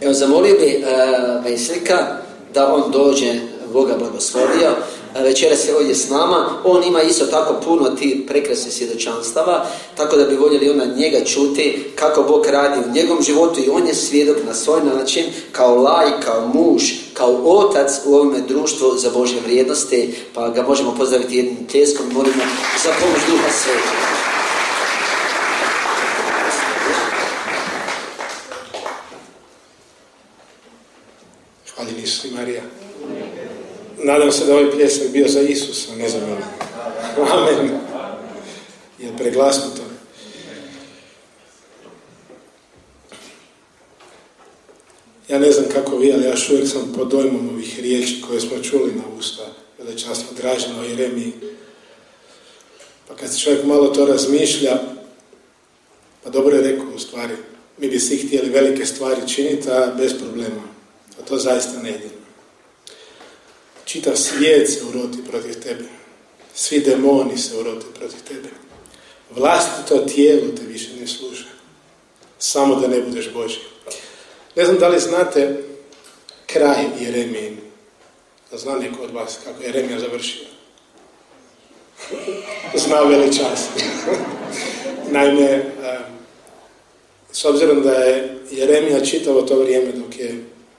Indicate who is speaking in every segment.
Speaker 1: Evo, zamolio bi Veselika da on dođe, Boga blagoslovio. Večeras je ovdje s nama. On ima isto tako puno tih prekrasnih svjedočanstava, tako da bi voljeli onda njega čuti kako Bog radi u njegovom životu i on je svjedok na svoj način, kao laj, kao muž, kao otac u ovome društvu za Božje vrijednosti, pa ga možemo pozdraviti jednim pljeskom i molimo za pomoć Duha Svetog.
Speaker 2: Hvala Isus i Marija. Nadam se da ovaj pljesak bio za Isusa, ne za mene. Amen. Je preglasno to. Ja ne znam kako vi, ali ja još uvijek sam pod dojmom ovih riječi koje smo čuli na usta velečasno Dražena o Jeremiji. Pa kad se čovjek malo to razmišlja, pa dobro je rekao u stvari, mi bi svi htjeli velike stvari činiti, a bez problema. A to zaista ne ide. Čitav svijet se uroti protiv tebe. Svi demoni se urote protiv tebe. Vlastito tijelo te više ne sluša. Samo da ne budeš Božji. Ne znam da li znate kraj Jeremijin. Da zna neko od vas kako je Jeremija završio. Zna veličast. Naime, s obzirom da je Jeremija čitavo to vrijeme dok je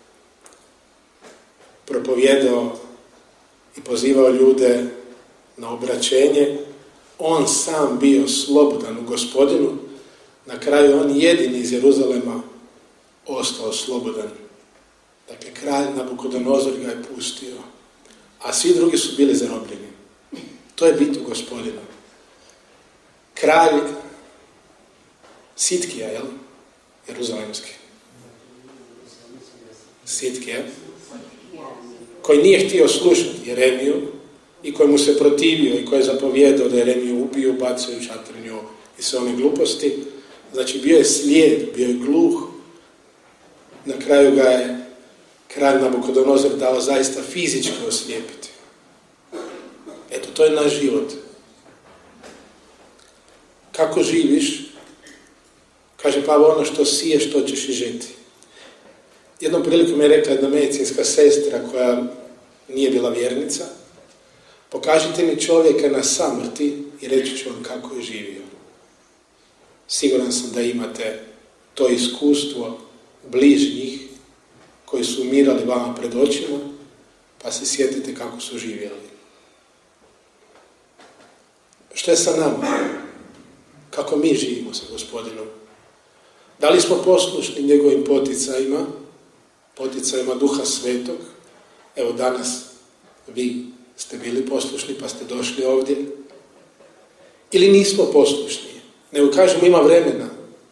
Speaker 2: propovijedao i pozivao ljude na obraćenje, on sam bio slobodan u Gospodinu, na kraju on jedini iz Jeruzalema ostao slobodan. Dakle, kralj Nabukodonozor ga je pustio, a svi drugi su bili zarobljeni. To je bit u Gospodinu. Kralj Sitkija, jel? Jeruzalemski. Sitkija, koji nije htio slušati Jeremiju i koji mu se protivio i koji je zapovjedao da Jeremiju ubiju, bacaju u šatrnju i sve one gluposti. Znači, bio je slijed, bio je gluh. Na kraju ga je kralj Nabukodonozor dao zaista fizički oslijepiti. Eto, to je naš život. Kako živiš? Kaže Pavao, ono što siješ, to ćeš i žeti. Jednom prilikom je rekla jedna medicinska sestra koja nije bila vjernica, pokažite mi čovjeka na samrti i reći ću vam kako je živio. Siguran sam da imate to iskustvo bližnjih koji su umirali vama pred očima, pa se sjetite kako su živjeli. Što je sa nama? Kako mi živimo sa Gospodinom? Da li smo poslušni njegovim poticajima Duha Svetog? Evo danas vi ste bili poslušni pa ste došli ovdje. Ili nismo poslušni? Nego kažemo ima vremena.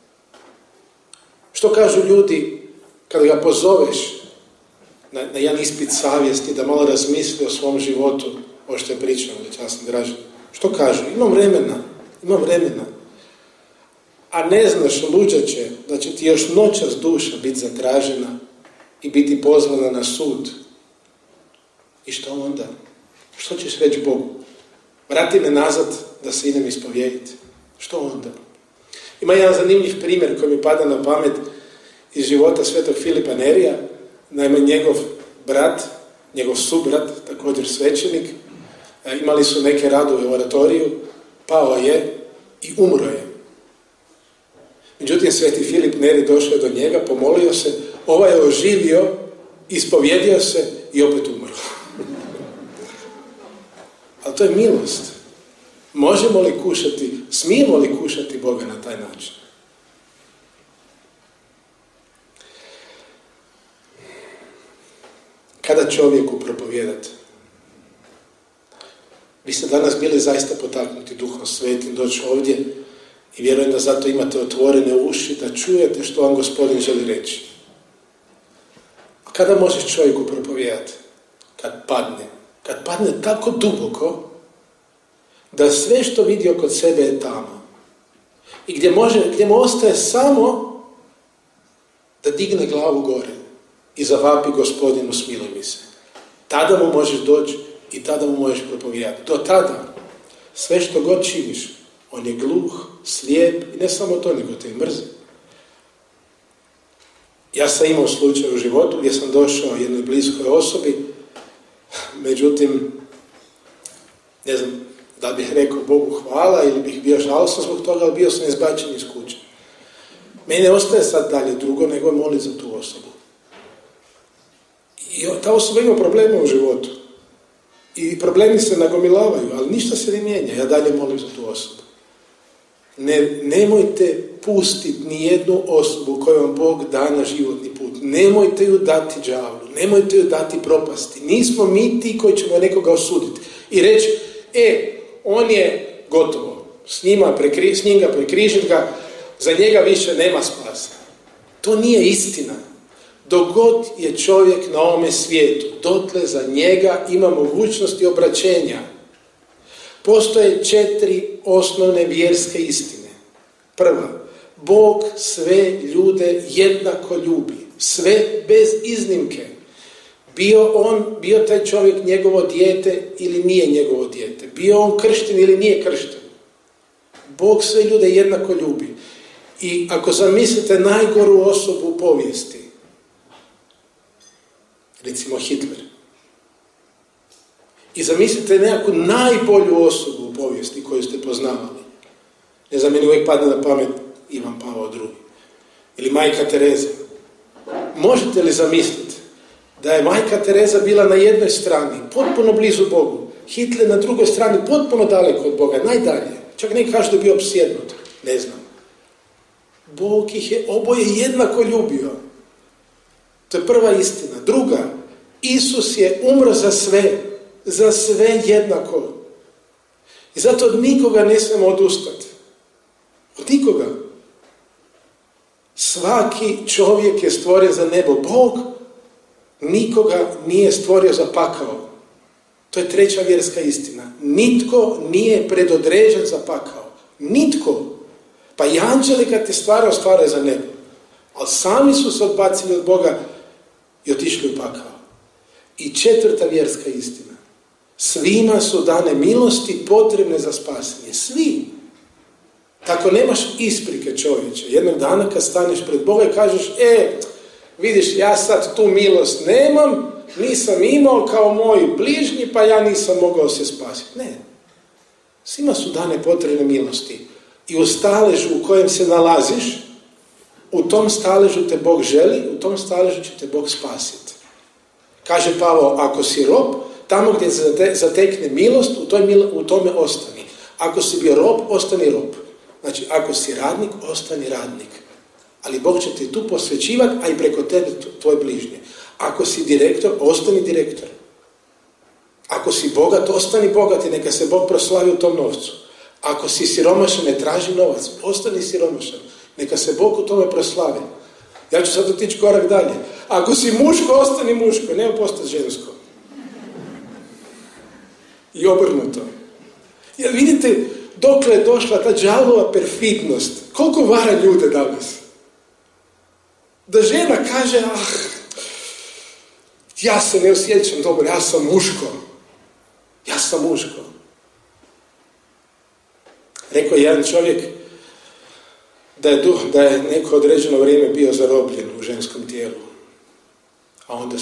Speaker 2: Što kažu ljudi kada ga pozoveš na jedan ispit savjesti da malo razmisli o svom životu, ovo što je pričao časni Dražen? Što kažu? Imam vremena. A ne znaš, luđače, da će ti još noćas duša biti zatražena i biti pozvana na sud. I što onda? Što ćeš reći Bogu? Vrati me nazad da se idem ispovijediti. Što onda? Ima jedan zanimljiv primjer koji mi pada na pamet iz života svetog Filipa Nerija. Naime, njegov brat, njegov subrat, također svećenik, imali su neke radove u oratoriju, pao je i umro je. Međutim, sveti Filip Neri došao je do njega, pomolio se, ovaj je oživio, ispovjedio se i opet umro. Ali to je milost. Možemo li kušati, smijemo li kušati Boga na taj način? Kada čovjeku propovijedati? Vi ste danas bili zaista potaknuti Duhom Svetim doći ovdje i vjerujem da zato imate otvorene uši da čujete što vam Gospodin želi reći. A kada možeš čovjeku propovijedati? Kad padne tako duboko da sve što vidi oko sebe je tamo. I gdje mu ostaje samo da digne glavu gore i zavapi Gospodinu smiluj mi se. Tada mu možeš doći i tada mu možeš propovijedati. Do tada sve što god činiš, on je gluh, slijep i ne samo to, nego te mrzi. Ja sam imao slučaj u životu gdje sam došao jednoj bliskoj osobi, međutim, ne znam da bih rekao Bogu hvala ili bih bio žalostan zbog toga, ali bio sam izbačen iz kuće. Meni ne ostaje sad dalje drugo nego moliti za tu osobu. I ta osoba ima probleme u životu. I problemi se nagomilavaju, ali ništa se ne mijenja. Ja dalje molim za tu osobu. Nemojte pustiti ni jednu osobu koju vam Bog da na životni put. Nemojte ju dati đavlu, nemojte ju dati propasti. Nismo mi ti koji ćemo nekoga osuditi i reći, on je gotovo, s njim ga prekrižiti ga, za njega više nema spasa. To nije istina. Dok god je čovjek na ovome svijetu, dotle za njega ima mogućnosti obraćenja. Postoje 4 osnovne vjerske istine. Prva, Bog sve ljude jednako ljubi. Sve bez iznimke. Bio taj čovjek njegovo dijete ili nije njegovo dijete. Bio on kršten ili nije kršten. Bog sve ljude jednako ljubi. I ako zamislite najgoru osobu u povijesti, recimo Hitler, i zamislite nekakvu najbolju osobu u povijesti koju ste poznavali. Ne znam, meni uvijek padne na pamet Ivan Pavao II. Ili Majka Tereza. Možete li zamisliti da je Majka Tereza bila na jednoj strani, potpuno blizu Bogu, Hitler na drugoj strani, potpuno daleko od Boga, najdalje. Čak neki kažu da je bio opsjednut. Ne znam. Bog ih je oboje jednako ljubio. To je prva istina. Druga, Isus je umro za sve jednako. I zato od nikoga ne smijemo odustati. Od nikoga. Svaki čovjek je stvoren za nebo. Bog nikoga nije stvorio za pakao. To je 3. vjerska istina. Nitko nije predodređen za pakao. Nitko. Pa i anđeli kad te stvaraju za nebo. Ali sami su se odbacili od Boga i otišli u pakao. I 4. vjerska istina. Svima su dane milosti potrebne za spasenje. Svi. Tako nemaš isprike, čovječe. Jednog dana kad staneš pred Boga i kažeš, vidiš, ja sad tu milost nemam, nisam imao kao moji bližnji, pa ja nisam mogao se spasiti. Ne. Svima su dane potrebne milosti. I u staležu u kojem se nalaziš, u tom staležu te Bog želi, u tom staležu će te Bog spasiti. Kaže Pavao, ako si rob, tamo gdje zatekne milost, u tome ostani. Ako si bio rob, ostani rob. Znači, ako si radnik, ostani radnik. Ali Bog će te tu posvećivati, a i preko tebe tvoj bližnje. Ako si direktor, ostani direktor. Ako si bogat, ostani bogat i neka se Bog proslavi u tom novcu. Ako si siromašan, ne traži novac, ostani siromašan. Neka se Bog u tome proslavi. Ja ću sad otići korak dalje. Ako si muško, ostani muško, nema postati žensko. I obrnuto. Jer vidite, dokle je došla ta đavolova perfidnost. Koliko vara ljude danas. Da žena kaže, ja se ne osjećam dobro, ja sam muško. Ja sam muško. Rekao je jedan čovjek da je neko određeno vrijeme bio zarobljen u ženskom tijelu. A onda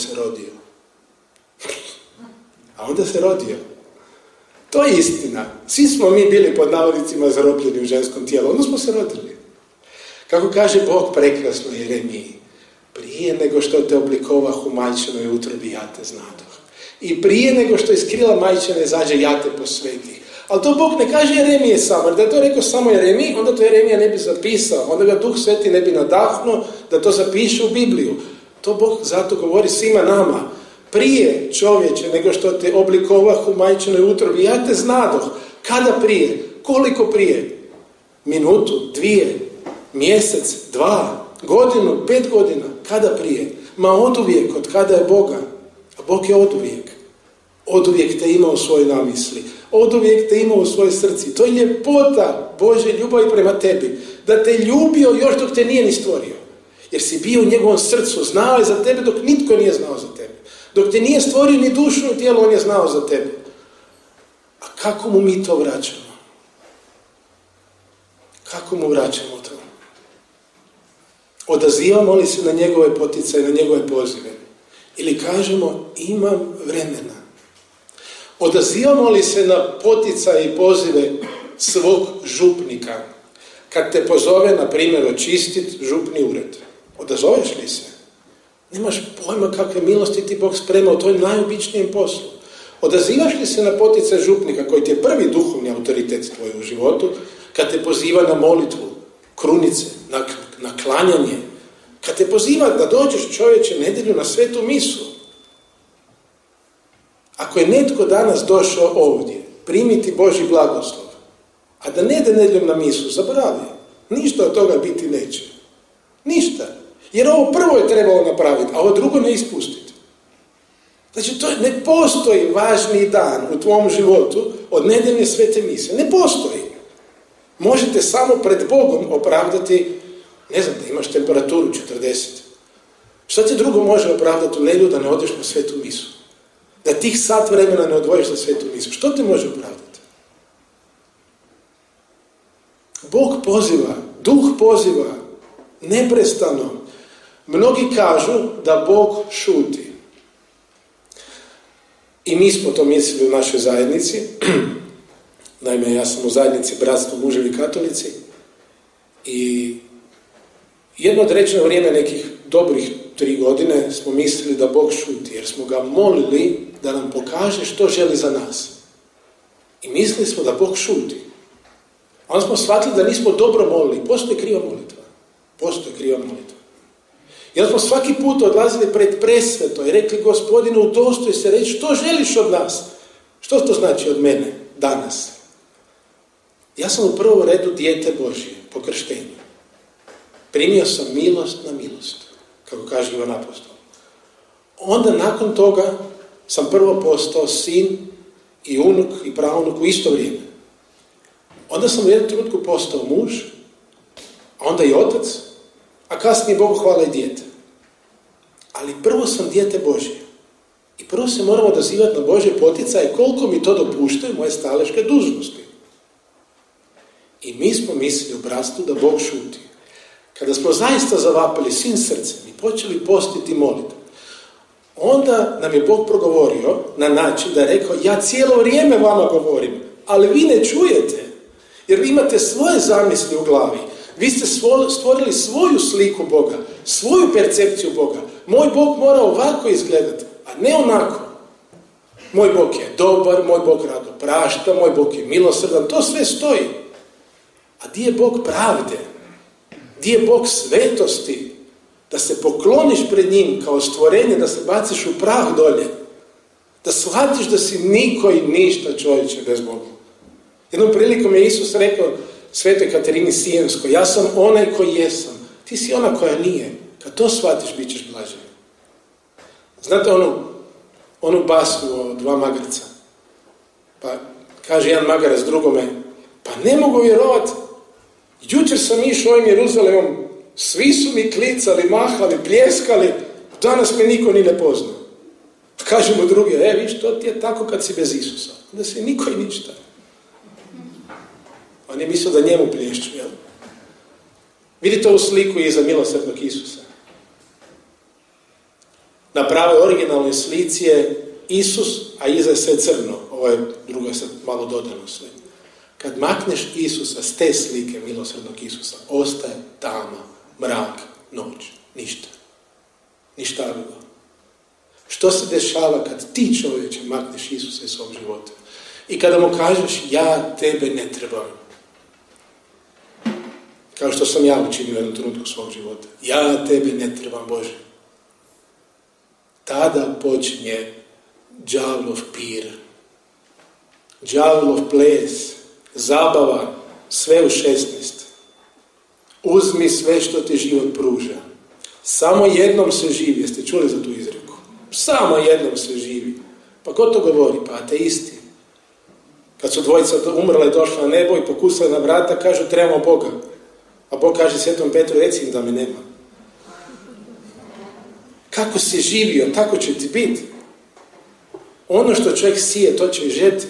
Speaker 2: se rodio. To je istina. Svi smo mi bili pod navodnicima zarobljeni u ženskom tijelu. Onda smo se rodili. Kako kaže Bog prekrasno Jeremiji, prije nego što te oblikovah u majčinoj utrobi, ja te znadoh. I prije nego što iz krila majčine izađe, ja te posvetih. Ali to Bog ne kaže Jeremije samo, jer da je to rekao samo Jeremiji, onda to Jeremija ne bi zapisao, onda ga Duh Sveti ne bi nadahnuo da to zapiše u Bibliju. To Bog zato govori svima nama. Prije, čovječe, nego što te oblikovah u majčinoj utrobi, ja te znadoh. Kada prije? Koliko prije? Minutu, 2, mjesec, 2, godinu, 5 godina. Kada prije? Ma oduvijek, od kada je Boga. A Bog je oduvijek. Oduvijek te ima u svojoj namisli. Oduvijek te ima u svojoj srci. To je ljepota Božje ljubavi prema tebi. Da te ljubio još dok te nije ni stvorio. Jer si bio u njegovom srcu, znao je za tebe dok nitko nije znao za tebe. Dok te nije stvorio ni dušu ni tijelo, on je znao za tebe. A kako mu mi to vraćamo? Kako mu vraćamo to? Odazivamo li se na njegove poticaje, na njegove pozive? Ili kažemo, imam vremena. Odazivamo li se na poticaje i pozive svog župnika? Kad te pozove, na primjer, očistiti župni ured. Odazoveš li se? Nemaš pojma kakve milosti ti Bog sprema u tvojim najobičnijem poslu. Odazivaš li se na poticaj župnika, koji ti je prvi duhovni autoritet tvoj u životu, kad te poziva na molitvu, krunice, na klanjanje, kad te poziva da dođeš, čovječe, nedjelju na svetu misu? Ako je netko danas došao ovdje primiti Božji blagoslov, a da ne ide nedjeljom na misu, zaboravi. Ništa od toga biti neće. Ništa. Jer ovo prvo je trebalo napraviti, a ovo drugo ne ispustiti. Znači, to ne postoji važniji dan u tvom životu od nedjeljne svete mise. Ne postoji. Možete samo pred Bogom opravdati, ne znam, da imaš temperaturu 40. Što ti drugo može opravdati u nedjelju da ne odeš na svetu misu? Da tih sat vremena ne odvojiš za svetu misu? Što ti može opravdati? Bog poziva, Duh poziva, neprestano. Mnogi kažu da Bog šuti. I mi smo to mislili u našoj zajednici. Naime, ja sam u zajednici Bratstvo muževi katolici. I jedno određeno vrijeme, nekih dobrih 3 godine, smo mislili da Bog šuti, jer smo ga molili da nam pokaže što želi za nas. I mislili smo da Bog šuti. A onda smo shvatili da nismo dobro molili. Postoji kriva molitva. Postoji kriva molitva. I onda smo svaki put odlazili pred presveto i rekli, Gospodine, udostoj se reći što želiš od nas. Što to znači od mene danas? Ja sam u prvom redu dijete Božje po krštenju. Primio sam milost na milost, kako kaže Ivan Apostol. Onda nakon toga sam prvo postao sin i unuk i praunuk u isto vrijeme. Onda sam u jednom trenutku postao muž, a onda i otac, a kasnije Bogu hvala i dijete. Ali prvo sam dijete Božje. I prvo se moramo odazivati na Božje poticaje koliko mi to dopuštaju moje staleške dužnosti. I mi smo mislili u bratstvu da Bog šuti. Kada smo zaista zavapili svim srcem i počeli postiti moliti, onda nam je Bog progovorio na način da je rekao, ja cijelo vrijeme vama govorim, ali vi ne čujete. Jer vi imate svoje zamisli u glavi. Vi ste stvorili svoju sliku Boga, svoju percepciju Boga. Moj Bog mora ovako izgledati, a ne onako. Moj Bog je dobar, moj Bog rado prašta, moj Bog je milosrdan, to sve stoji. A di je Bog pravde? Di je Bog svetosti? Da se pokloniš pred njim kao stvorenje, da se baciš u prah dolje. Da shvatiš da si niko i ništa, čovječe, bez Boga. Jednom prilikom je Isus rekao Svetoj Katerini Sijenskoj, ja sam onaj koji jesam, ti si ona koja nije. Kad to shvatiš, bit ćeš blažen. Znate onu basnu o 2 magarca? Pa kaže jedan magarac drugome, pa ne mogu vjerovati, jučer sam išao ovim Jeruzalemom, svi su mi klicali, mahali, pljeskali, danas me niko ni ne poznao. Kaže mu drugi, viš, to ti je tako kad si bez Isusa, da si niko i ništa. On je mislio da njemu plješću, jel? Vidite ovu sliku iza milosrdnog Isusa. Na pravoj originalnoj slici je Isus, a iza je sve crno. Ovo je drugo je sad malo dodano sve. Kad makneš Isusa s te slike milosrdnog Isusa, ostaje tama, mrak, noć, ništa. Ništa drugo. Što se dešava kad ti, čovječe, makneš Isusa iz svog života? I kada mu kažeš, ja tebe ne trebam. Kao što sam ja učinio u jednom trenutku svog života. Ja tebe ne trebam, Bože. Tada počinje đavlov pir. Đavlov ples. Zabava. Sve u 16. Uzmi sve što ti život pruža. Samo jednom se živi. Jeste čuli za tu izreku? Samo jednom se živi. Pa ko to govori? Pa ateisti. Kad su dvojica umrla i došla na nebo i pokusala na vrata, kažu trebamo Boga. A Bog kaže Svetom Petru, reci im da me nema. Kako si živio, tako će ti biti. Ono što čovjek sije, to će i žeti.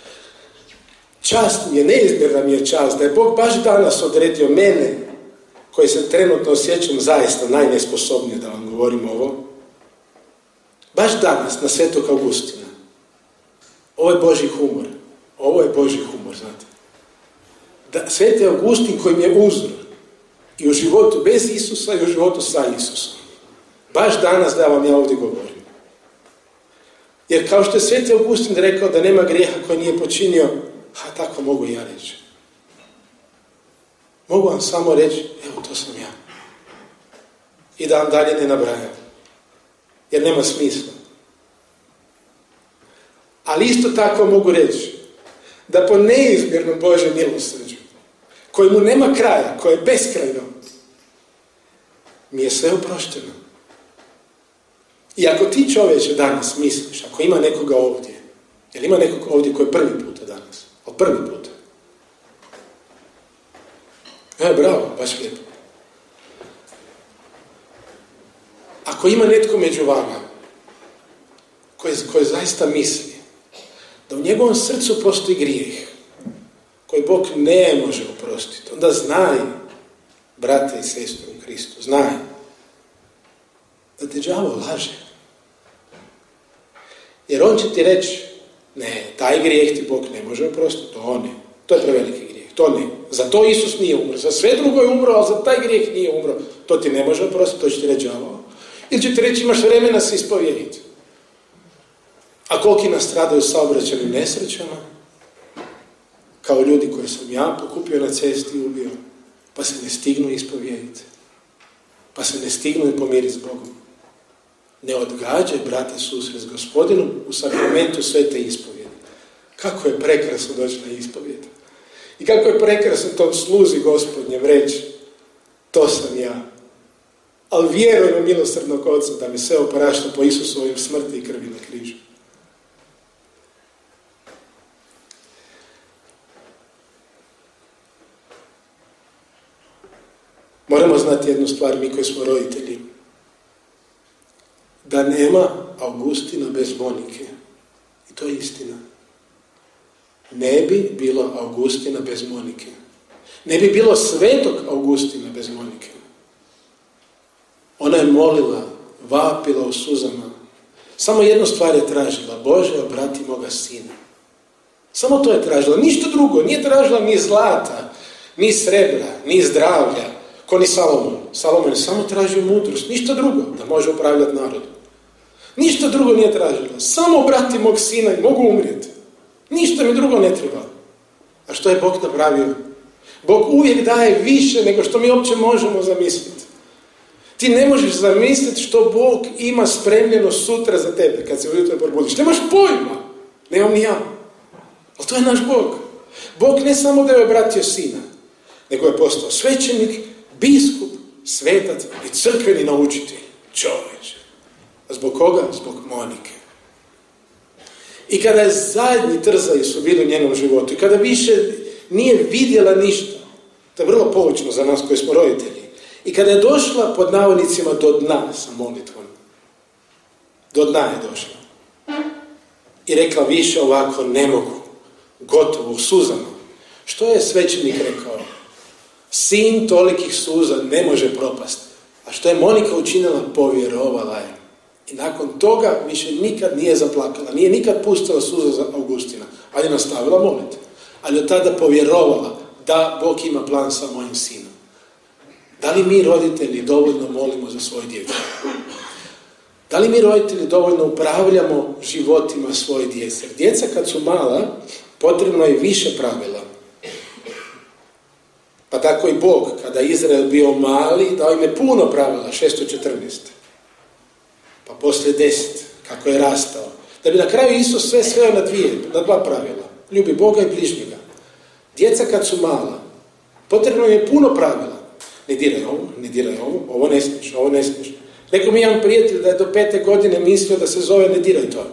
Speaker 2: Čast mi je, neizmjerna mi je čast, da je Bog baš danas odredio mene koji se trenutno osjećam zaista najnesposobnije da vam govorim ovo, baš danas, na Svetog Augustina, ovo je Božji humor. Ovo je Božji humor, znate. Da, Sveti Augustin koji mi je uzor i u životu bez Isusa i u životu sa Isusom. Baš danas da vam ja ovdje govorim. Jer kao što je Sveti Augustin rekao da nema grijeha koji nije počinio, tako mogu i ja reći. Mogu vam samo reći, evo to sam ja. I da vam dalje ne nabrajam. Jer nema smisla. Ali isto tako mogu reći da po neizmjernom Božjem milosrđu, kojemu nema kraja, koje je beskrajno, mi je sve oprošteno. I ako ti čovječe danas misliš, ako ima nekoga ovdje, jer ima nekoga ovdje koji je prvi puta danas, od prvi puta. Bravo, baš lijepo. Ako ima netko među vama koji zaista misli da u njegovom srcu postoji grijeh koji Bog ne može oprostiti, onda znaj, brate i sestre u Kristu, znaj da te đavo laže. Jer on će ti reći, ne, taj grijeh ti Bog ne može oprostiti, to je preveliki grijeh, to ne. Za to Isus nije umro, za sve drugo je umro, ali za taj grijeh nije umro, to ti ne može oprostiti, to će ti reći đavo. Ili će ti reći, imaš vremena se ispovjediti. A koliki nastradaju saobraćajnim nesrećama, kao ljudi koje sam ja pokupio na cesti i ubio, pa se ne stignu ispovjediti, pa se ne stignu i pomiriti s Bogom. Ne odgađaj, brate, susret s Gospodinom u sakramentu svete ispovjedi. Kako je prekrasno doći na ispovjed. I kako je prekrasno tom sluzi Gospodnjem reći, to sam ja. Ali vjerujem u milosrdnog Oca da mi sve oprašta po Isusovim smrti i krvi na križu. Moramo znati jednu stvar, mi koji smo roditelji. Da nema Augustina bez Monike. I to je istina. Ne bi bilo Augustina bez Monike. Ne bi bilo Svetog Augustina bez Monike. Ona je molila, vapila u suzama. Samo jednu stvar je tražila. Bože, obrati moga sina. Samo to je tražila. Ništa drugo. Nije tražila ni zlata, ni srebra, ni zdravlja. Ko ni Salomon. Salomon je samo tražio mudrost. Ništa drugo. Da može upravljati narodom. Ništa drugo nije tražila. Samo obrati mog sina i mogu umrijeti. Ništa mi drugo ne treba. A što je Bog napravio? Bog uvijek daje više nego što mi uopće možemo zamisliti. Ti ne možeš zamisliti što Bog ima spremljeno sutra za tebe kad se ujutro probudiš. Nemaš pojma. Nemam ni ja. Ali to je naš Bog. Bog ne samo da je obratio sina, nego je postao svećenik, biskup, svetac i crkveni naučitelj. Čovječe. A zbog koga? Zbog Monike. I kada je zadnji trzaji su bili u njenom životu i kada više nije vidjela ništa, to je vrlo poučno za nas koji smo roditelji, i kada je došla pod navodnicima do dna sa molitvom, do dna je došla i rekla više ovako ne mogu, gotovo u suzama. Što je svećenik rekao? Sin tolikih suza ne može propasti. A što je Monika učinila? Povjerovala je. I nakon toga više nikad nije zaplakala. Nije nikad pustila suza za Augustina. Ali je nastavila moliti. Ali od tada povjerovala da Bog ima plan sa mojim sinom. Da li mi roditelji dovoljno molimo za svoje djecu? Da li mi roditelji dovoljno upravljamo životima svoje djece? Jer djeca kad su mala, potrebno je više pravila. Pa tako i Bog, kada je Izrael bio mali, dao im je puno pravila, 614. Pa poslije 10, kako je rastao. Da bi na kraju Isus sve sveo na dva pravila. Ljubi Boga i bližnjega. Djeca kad su mala, potrebno je puno pravila. Ne diraj ovo, ovo ne smiješ, ovo ne smiješ. Rekao mi jedan prijatelj da je do 5. godine mislio da se zove ne diraj to.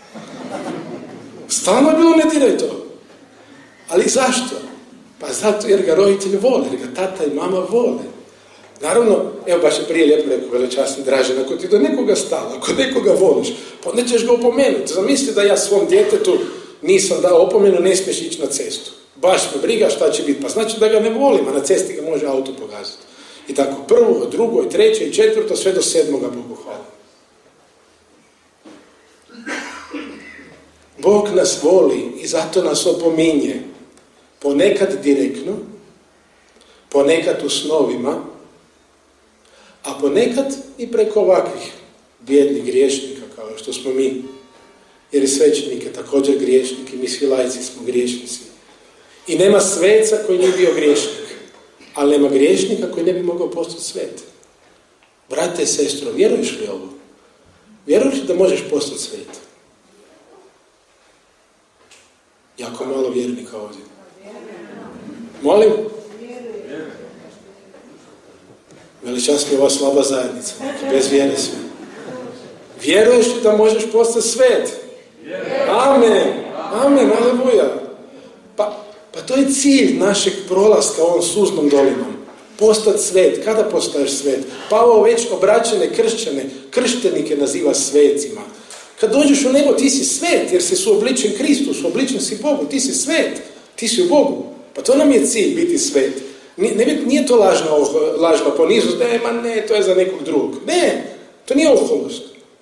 Speaker 2: Stalno je bilo ne diraj to. Ali zašto? Pa zato jer ga roditelji vole, jer ga tata i mama vole. Naravno, evo baš je prije lijepo rekao velečasni Dražen, ako ti do nekoga stalo, ako nekoga voliš, pa onda ćeš ga opomenuti. Zamisli da ja svom djetetu nisam dao opomenu, ne smiješ ići na cestu. Baš me briga šta će biti, pa znači da ga ne volim, a na cesti ga može auto pogaziti. I tako prvo, drugo, treće i četvrto, sve do 7. Bogu hvala. Bog nas voli i zato nas opominje. Ponekad direktno, ponekad u snovima, a ponekad i preko ovakvih bijednih griješnika kao što smo mi. Jer i svećenik je također griješnik i mi svi laici smo griješnici. I nema sveca koji nije bio griješnik, ali nema griješnika koji ne bi mogao postati svet. Brate i sestro, vjeruješ li ovo? Vjeruješ li da možeš postati svet? Jako malo vjernika ovdje. Molim? Veličasna je ova slaba zajednica, bez vjere sve. Vjeruješ li da možeš postati svet? Amen, amen, aleluja. Pa to je cilj našeg prolaska ovom suznom dolinom. Postati svet. Kada postaješ svet? Pavao već obraćene krštenike naziva svecima. Kad dođeš u nebo, ti si svet, jer si suobličen Kristu, suobličen si Bogu, ti si svet, ti si u Bogu. Pa to nam je cilj, biti svet. Nije to lažna poniznost, ne, to je za nekog drugog. Ne, to nije oholost.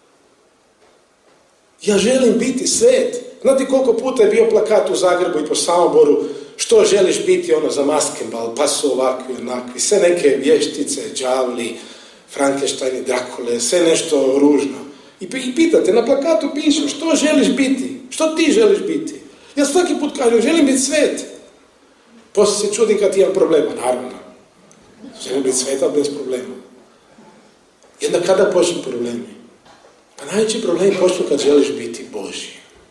Speaker 2: Ja želim biti svet. Znate koliko puta je bio plakat u Zagrebu i po Samoboru, što želiš biti za maskembal, pa su ovakvi, onakvi, sve neke vještice, đavli, Frankenstein, Drakule, sve nešto ružno. I pitate, na plakatu piše, što želiš biti? Što ti želiš biti? Ja svaki put kažem, želim biti svet. Poslije se čudim kad imam problema, naravno. Želim biti svet, ali bez problema. I onda kada počnu problemi? Pa najveći problemi počnu kad želiš biti Božji.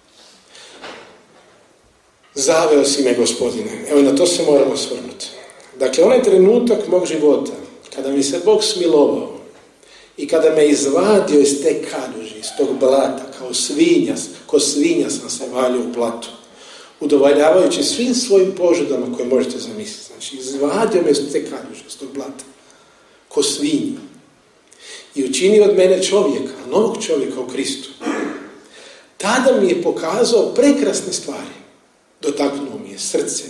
Speaker 2: Zaveo si me, Gospodine. Evo, na to se moramo svrnuti. Dakle, onaj trenutak mog života, kada mi se Bog smilovao i kada me izvadio iz te kaluži, iz tog blata, ko svinja sam se valjao u blatu, udovoljavajući svim svojim požudama koje možete zamisliti. Znači, izvadio me iz te kaluže, iz tog blata, ko svinja. I učinio od mene čovjeka, novog čovjeka u Kristu. Tada mi je pokazao prekrasne stvari. Dotaknuo mi je srce.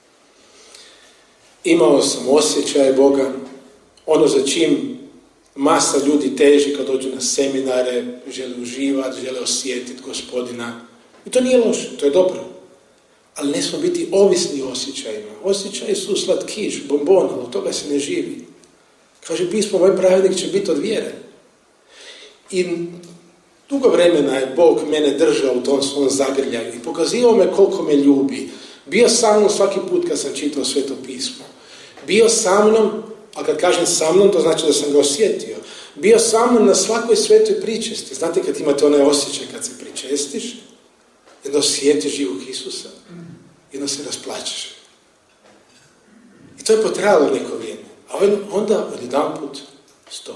Speaker 2: Imao sam osjećaje Boga, ono za čim masa ljudi teži kad dođu na seminare, žele uživati, žele osjetiti Gospodina. I to nije loše, to je dobro. Ali ne smo biti ovisni o osjećajima. Osjećaji su slatkiš, bombon, ali od toga se ne živi. Kaže pismo, moj pravednik će biti od vjere. I dugo vremena je Bog mene držao u tom svom zagrljaju i pokazivao me koliko me ljubi. Bio sa mnom svaki put kad sam čitao Sveto pismo. Bio sa mnom, a kad kažem sa mnom, to znači da sam ga osjetio. Bio sa mnom na svakoj svetoj pričesti. Znate kad imate onaj osjećaj kad se pričestiš, onda osjetiš živog Isusa i onda se rasplačeš. I to je potrajalo neko vrijeme. A onda odjedanput stop.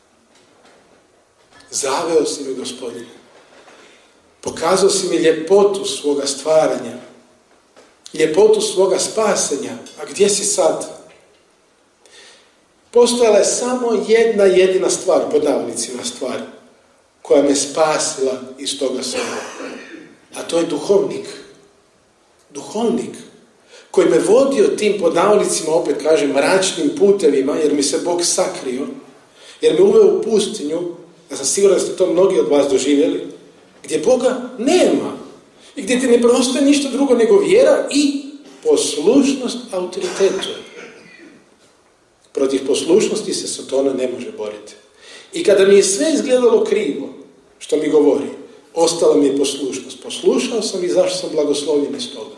Speaker 2: Zaveo si mi, Gospodine. Pokazao si mi ljepotu svoga stvaranja. Ljepotu svoga spasenja. A gdje si sad? Postojala je samo jedna jedina stvar, pod navodnicima stvar, koja me spasila iz toga svega. A to je duhovnik. Duhovnik. Koji me vodio tim, pod navodnicima, opet kažem, mračnim putevima, jer mi se Bog sakrio, jer me uveo u pustinju. Ja sam siguran da ste to mnogi od vas doživjeli, gdje Boga nema i gdje ti ne preostaje ništa drugo nego vjera i poslušnost autoritetu. Protiv poslušnosti se Satana ne može boriti. I kada mi je sve izgledalo krivo, što mi govori, ostala mi je poslušnost. Poslušao sam i zašto sam blagoslovljen iz toga.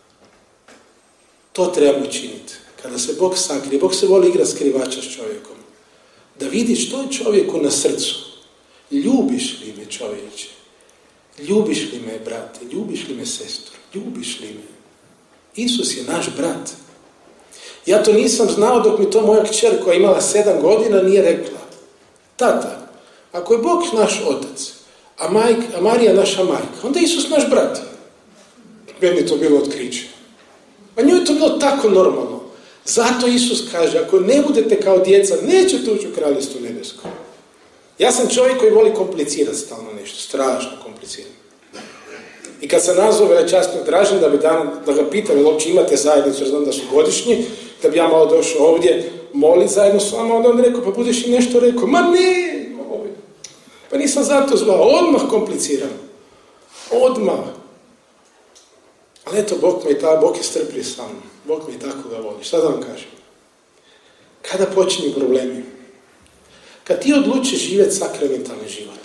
Speaker 2: To trebamo činiti. Kada se Bog sakrije, Bog se voli igrati skrivača s čovjekom. Da vidi što je čovjeku na srcu. Ljubiš li me, čovječe? Ljubiš li me, brate? Ljubiš li me, sestro? Ljubiš li me? Isus je naš brat. Ja to nisam znao dok mi to moja kćer koja je imala 7 godina nije rekla. Tata, ako je Bog naš otac, a Marija naša majka, onda je Isus naš brat. Meni je to bilo otkriće. A njoj je to bilo tako normalno. Zato Isus kaže, ako ne budete kao djeca, nećete ući u kraljevstvo nebesko. Ja sam čovjek koji voli komplicirati stalno nešto, strašno komplicirati. I kad sam nazvao veličasnog Dražena da ga pitam, jel uopće imate zajednicu, jer znam da su godišnji, da bi ja malo došao ovdje, moliti zajedno s vama, onda on rekao, pa budeš im nešto rekao, ma ne, pa nisam zato zvao, odmah kompliciram. Odmah. Ali eto, Bog je strpljiv sa mnom. Bog me i tako ga voli. Šta da vam kažem? Kada počinju problemi? Kad ti odlučiš živjeti sakramentalni život.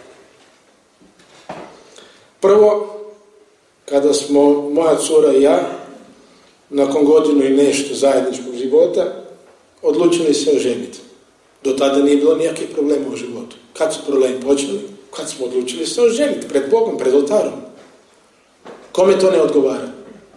Speaker 2: Prvo, kada smo, moja cura i ja, nakon godinu i nešto zajedničkog života, odlučili se oženiti. Do tada nije bilo nijakih problema u životu. Kad su problemi počeli? Kad smo odlučili se oženiti, pred Bogom, pred oltarom. Kome to ne odgovara?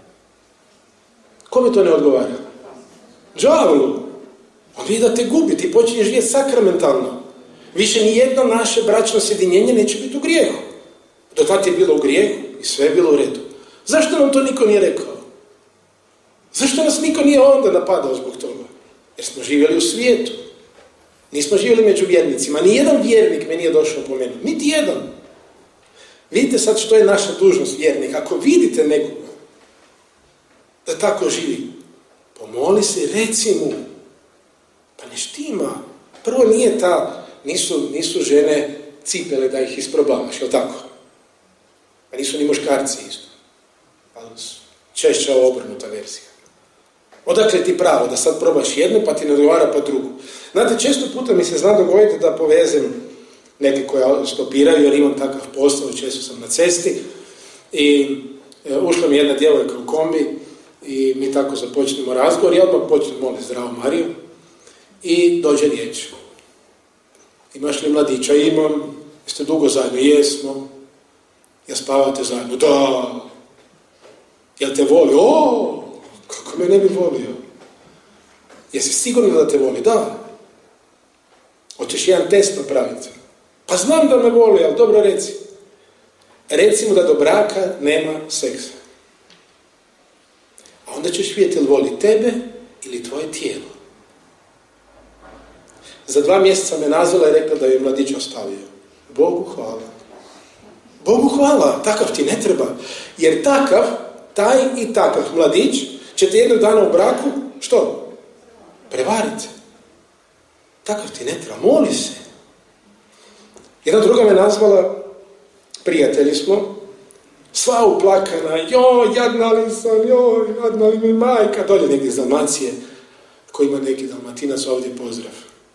Speaker 2: Kome to ne odgovara? Đavolu. On vidi da te gubi, ti počinješ živjeti sakramentalno. Više nijedno naše bračno sjedinjenje neće biti u grijehu. Do tada je bilo u grijehu i sve je bilo u redu. Zašto nam to niko nije rekao? Zašto nas niko nije onda napadao zbog toga? Jer smo živjeli u svijetu. Nismo živjeli među vjernicima. Nijedan vjernik me nije došao po meni. Niti jedan. Vidite sad što je naša dužnost vjernika. Ako vidite nekoga da tako živi, pomoli se, reci mu. Pa ne štima. Prvo nisu žene cipele da ih isprobavaš, jel tako? Pa nisu ni muškarci isto. Pa češća obrnuta verzija. Odakle ti pravo da sad probaš jednu pa ti ne odgovara pa drugu? Znate, često puta mi se zna dogoditi da povezem neke koje stopiraju jer imam takav posao, često sam na cesti i ušla mi jedna djevojka u kombi i mi tako započnemo razgovor i odmah počnem moliti Zdravo Mariju i dođe riječ. Imaš li mladića? Imam. Jeste dugo zajedno? Jesmo. Jel spavate zajedno? Da. Jel te voli? O, kako me ne bi volio. Jesi sigurno da te voli? Da. Hoćeš jedan test napraviti? Pa znam da me voli, ali dobro reci. Recimo da do braka nema seksa. A onda ćeš vidjeti jel voli tebe ili tvoje tijelo. Za 2 mjeseca me nazvala i rekla da je mladić ostavio. Bogu hvala. Bogu hvala, takav ti ne treba. Jer taj i takav mladić će te jednog dana u braku, što? Prevariti. Takav ti ne treba, moli se. Jedna druga me nazvala, prijatelji smo, sva uplakana, joj, jadna li mi majka, dolje negdje iz Dalmacije, ko ima neki Dalmatinac, ovdje pozdrav.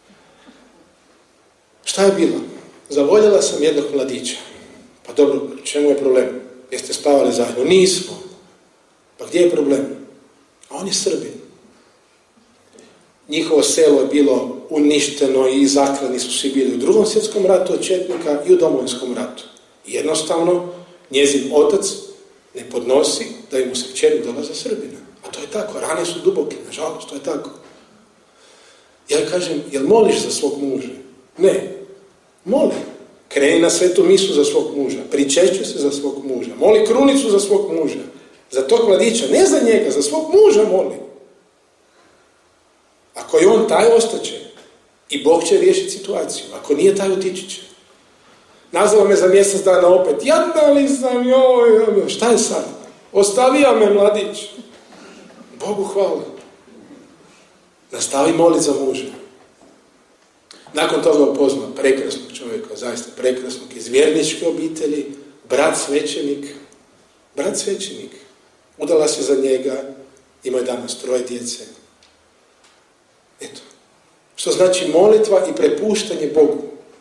Speaker 2: Šta je bilo? Zavoljela sam jednog mladića. Pa dobro, čemu je problem? Jeste spavali zajedno? Nismo. Pa gdje je problem? A on je Srbin. Njihovo selo je bilo uništeno i zaklani su svi bili u Drugom svjetskom ratu od četnika i u Domovinskom ratu. Jednostavno, njezin otac ne podnosi da mu se kćeri dolaze Srbina. A to je tako, rane su duboke, nažalost, to je tako. Ja kažem, jel moliš za svog muža? Ne. Moli. Kreni na svetu misu za svog muža. Pričešćuj se za svog muža. Moli krunicu za svog muža. Za tog mladića. Ne za njega, za svog muža moli. Ako je on taj, ostaće. I Bog će riješiti situaciju. Ako nije taj, otići će. Nazvala me za mjesec dana opet. Jadna li sam, joj. Šta je sad? Ostavio me mladić. Bogu hvala. Nastavi moliti za muža. Nakon toga upoznao prekrasnog čovjeka, zaista prekrasnog, iz vjerničke obitelji, brat svećenik. Udala se za njega, ima je danas 3 djece. Eto. Što znači molitva i prepuštanje Bogu.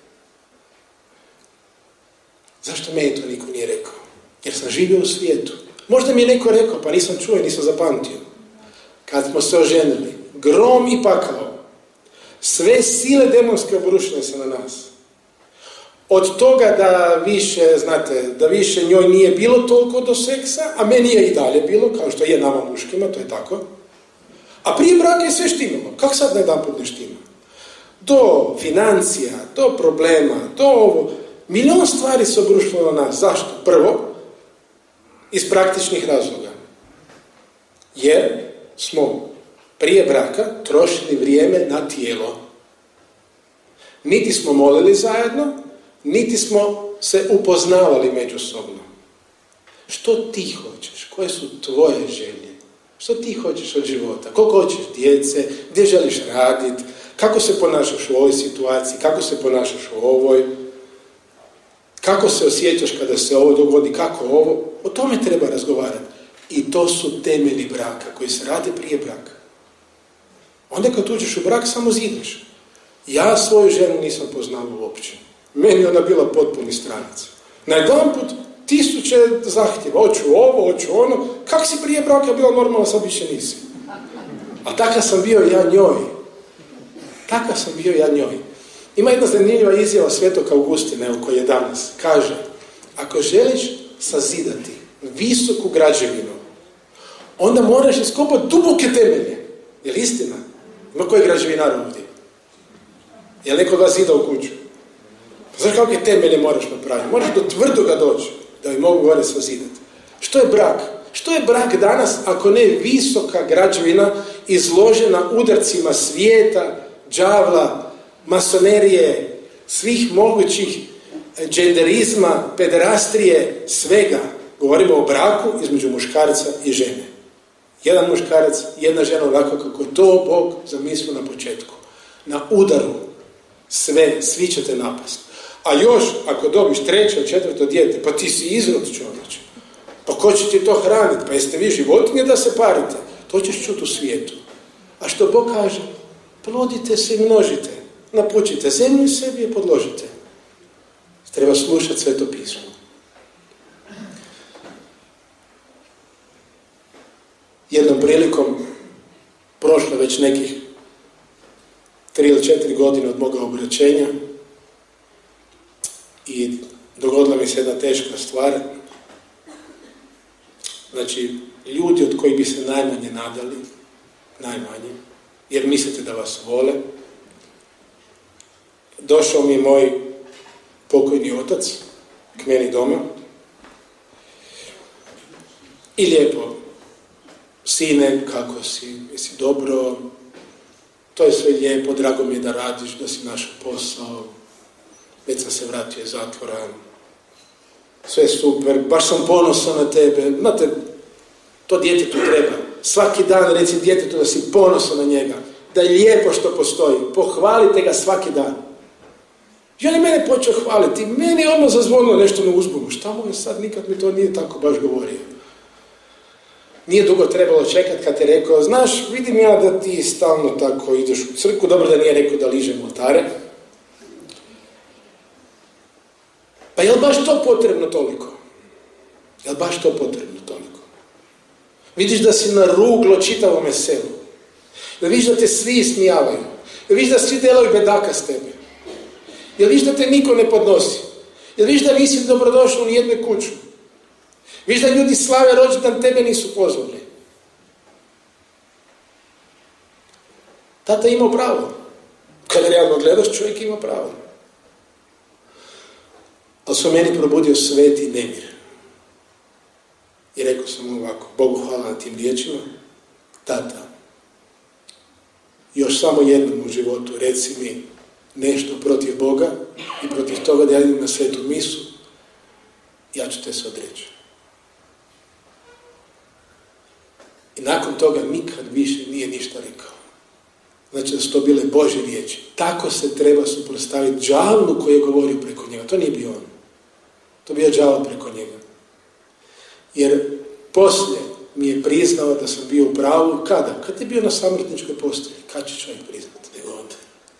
Speaker 2: Zašto meni to niko nije rekao? Jer sam živio u svijetu. Možda mi je neko rekao, pa nisam čuo i nisam zapamtio. Kad smo se oženili, grom i pakao, sve sile demonske obrušile se na nas. Od toga da više njoj nije bilo toliko do seksa, a meni je i dalje bilo, kao što je nama muškima, to je tako. A prije braka je sve štimalo. Kako sad na jedan put ne štima? Do financija, do problema, do ovo. Milion stvari se obrušilo na nas. Zašto? Prvo, iz praktičnih razloga. Jer smo prije braka trošili vrijeme na tijelo. Niti smo molili zajedno, niti smo se upoznavali međusobno. Što ti hoćeš? Koje su tvoje želje? Što ti hoćeš od života? Koliko hoćeš djece? Gdje želiš raditi? Kako se ponašaš u ovoj situaciji? Kako se ponašaš u ovoj? Kako se osjećaš kada se ovo dogodi? Kako ovo? O tome treba razgovarati. I to su temelji braka koji se rade prije braka. Onda kad uđeš u brak, samo zidaš. Ja svoju ženu nisam poznao uopće. Meni ona bila potpuni stranac. Najedanput 1000 zahtjeva. Hoću ovo, hoću ono. Kak si prije braka bila normalna, sad više nisi. A takav sam bio ja njoj. Takav sam bio ja njoj. Ima jedna zanimljiva izjava Svetog Augustina, evo koji je danas. Kaže, ako želiš sazidati visoku građevinu, onda moraš iskopati duboke temelje. Je li istina? Ima koji građevinar ovdje? Je li neko ga zida u kuću? Znaš kakve temelje moraš napraviti? Moraš do tvrdoga doći da bi mogu gore sazidati. Što je brak? Što je brak danas ako ne visoka građevina izložena udarcima svijeta, đavla, masonerije, svih mogućih dženderizma, pederastrije, svega. Govorimo o braku između muškarca i žene. Jedan muškarac, jedna žena, ovako kako to Bog zamislio na početku. Na udaru svi će te napasti. A još, ako dobiš 3., 4. dijete, pa ti si izrod čovječe. Pa ko će ti to hraniti? Pa jeste vi životinje da se parite? To ćeš čuti u svijetu. A što Bog kaže? Plodite se i množite. Napučite zemlju i sebi je podložite. Treba slušati Sveto pismo. Jednom prilikom, prošlo već nekih 3 ili 4 godine od moga obraćenja i dogodila mi se jedna teška stvar. Znači, ljudi od kojih bi se najmanje nadali, najmanje, jer mislite da vas vole, došao mi moj pokojni otac k meni doma i lijepo, sine, kako si, jesi dobro, to je sve lijepo, drago mi je da radiš, da si našao posao, već sam se vratio iz zatvora, sve super, baš sam ponosan na tebe, znate, to djetetu treba, svaki dan reci djetetu da si ponosan na njega, da je lijepo što postoji, pohvalite ga svaki dan. I on je mene počeo hvaliti, meni je odmah zazvonilo nešto na uzbunu, šta mu je sad, nikad mi to nije tako baš govorio. Nije dugo trebalo čekati kad je rekao, znaš, vidim ja da ti stalno tako ideš u crkvu, dobro da nije rekao da ližem oltare. Pa je li baš to potrebno toliko? Je li baš to potrebno toliko? Vidiš da si na ruglo čitavome selu. Da vidiš da te svi ismijavaju. Da vidiš da svi delaju bedaka s tebe. Jel vidiš da te niko ne podnosi? Jel vidiš da nisi dobrodošao u nijednu kuću? Vidiš da ljudi slave rođendan, tebe nisu pozvali. Tata imao pravo. Kada realno gledaš, čovjek ima pravo. Ali su meni probudio sveti nemir. I rekao sam mu ovako, Bogu hvala na tim riječima, tata, još samo jednom u životu reci mi nešto protiv Boga i protiv toga da ja idem na svetu misu, ja ću te se odreći. I nakon toga nikad više nije ništa rekao. Znači da su to bile Božje riječi. Tako se treba suprotstaviti đavlu koji je govorio preko njega. To nije bio on. To bio đavol preko njega. Jer poslije mi je priznao da sam bio u pravu. Kada? Kad je bio na samrtničkoj postelji. Kad će čovjek priznati? Nego onda.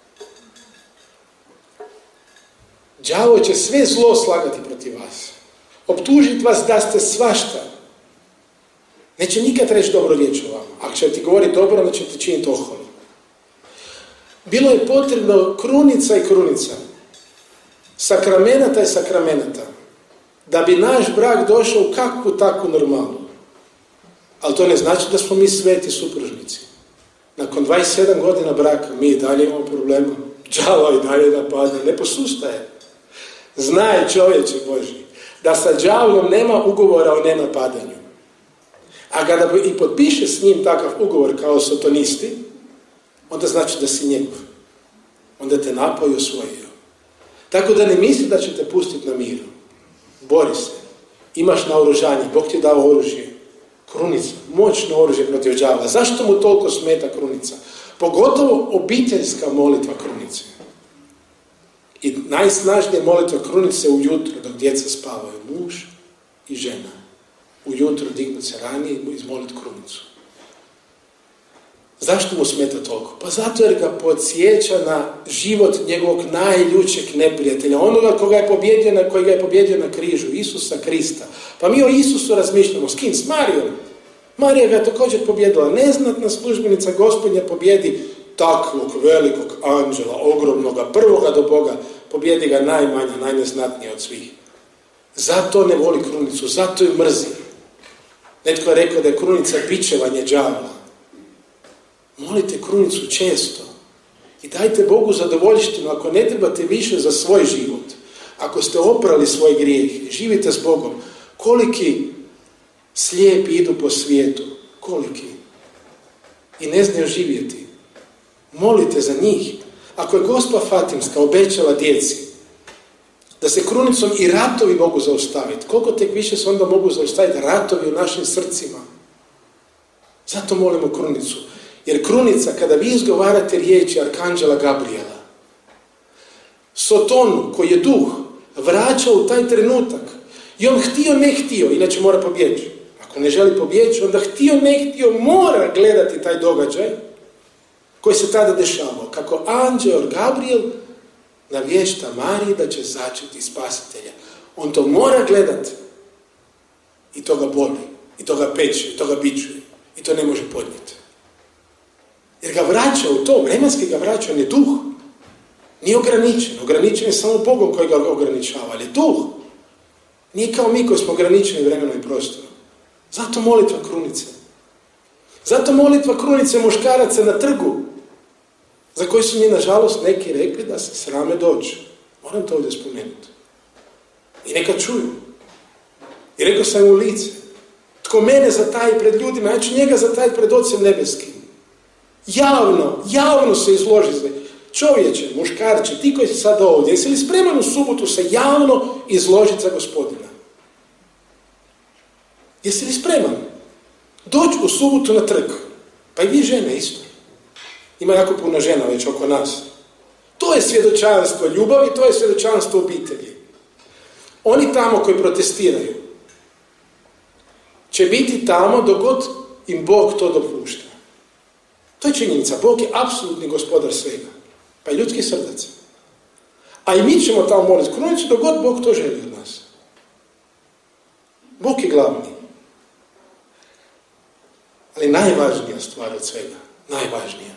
Speaker 2: Đavol će sve zlo slagati protiv vas. Optužiti vas da ste svašta. Neće nikad reći dobro riječ o vama. Ako će ti govoriti dobro, onda će ti činiti oholo. Bilo je potrebno krunica i krunica. Sakramenata i sakramenata. Da bi naš brak došao u kakvu takvu normalnu. Ali to ne znači da smo mi sveti supružnici. Nakon 27 godina braka mi i dalje imamo problema. Đavo i dalje napada, ne posustaje. Znaj čovječe Božji, da sa đavlom nema ugovora o nenapadanju. A kada i potpiše s njim takav ugovor kao sotonisti, onda znači da si njegov. Onda te napao i osvojio. Tako da ne misli da će te pustiti na miru. Bori se. Imaš naoružanje. Bog ti je dao oružje Krunica, moćno oružje protiv đavola. Zašto mu toliko smeta krunica? Pogotovo obiteljska molitva krunice. I najsnažnija molitva krunice ujutro dok djeca spavaju, muž i žena. Ujutro dignut se ranije i izmoliti krunicu. Zašto mu smeta toliko? Pa zato jer ga podsjeća na život njegovog najljućeg neprijatelja, onoga koji ga je pobjedio na križu, Isusa Krista. Pa mi o Isusu razmišljamo, s kim? S Marijom. Marija ga je također pobjedila. Neznatna službenica Gospodnja pobjedi takvog velikog anđela, ogromnoga, prvoga do Boga, pobjedi ga najmanja, najneznatnija od svih. Zato ne voli krunicu, zato ju mrzi. Netko je rekao da je krunica bičevanje đavola. Molite krunicu često i dajte Bogu zadovoljštinu ako ne trebate više za svoj život. Ako ste oprali svoj grijeh, živite s Bogom. Koliki slijepi idu po svijetu, koliki, i ne znaju živjeti. Molite za njih. Ako je Gospa Fatimska obećala djeci da se krunicom i ratovi mogu zaustaviti, koliko tek više se onda mogu zaustaviti ratovi u našim srcima. Zato molimo krunicu. Jer krunica, kada vi izgovarate riječi arkanđela Gabriela, Sotonu, koji je duh, vraća u taj trenutak. I on htio, ne htio, inače mora pobjeći. Ako ne želi pobjeći, onda htio, ne htio, mora gledati taj događaj koji se tada dešavao. Kako anđeo Gabriel navješta Mariji da će začeti spasitelja. On to mora gledati. I to ga boli, i to ga peče, i to ga bičuje, i to ne može podnijeti. Jer ga vraća u to, vremenski ga vraća, on je duh. Nije ograničen. Ograničen je samo Bogom koji ga ograničava, ali je duh. Nije kao mi koji smo ograničeni vremenom i prostorom. Zato molitva krunice. Zato molitva krunice muškaraca na trgu, za koji su mi, nažalost, neki rekli da se srame doći. Moram to ovdje spomenuti. I neka čuju. I rekao sam u lice, tko mene zataji pred ljudima, ja ću njega zatajiti pred Ocem nebeskim. Javno se izloži. Čovječe, muškarče, ti koji si sad ovdje, jesi li spreman u subotu se javno izložiti za Gospodina? Jesi li spreman? Doći u subotu na trg. Pa i vi žene isto. Ima jako puno žena već oko nas. To je svjedočanstvo ljubavi, to je svjedočanstvo obitelji. Oni tamo koji protestiraju će biti tamo dok god im Bog to dopušta. To je činjenica. Bog je apsolutni gospodar svega. Pa i ljudskih srdaca. A i mi ćemo tamo moliti krunicu dok god Bog to želi od nas. Bog je glavni. Ali najvažnija stvar od svega, najvažnija.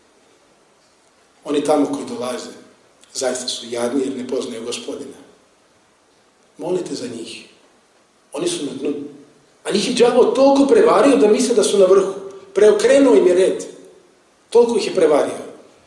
Speaker 2: Oni tamo koji dolaze, zaista su jadni jer ne poznaju Gospodina. Molite za njih. Oni su na dnu. A njih je đavo toliko prevario da misle da su na vrhu. Preokrenuo im je red. Toliko ih je prevario.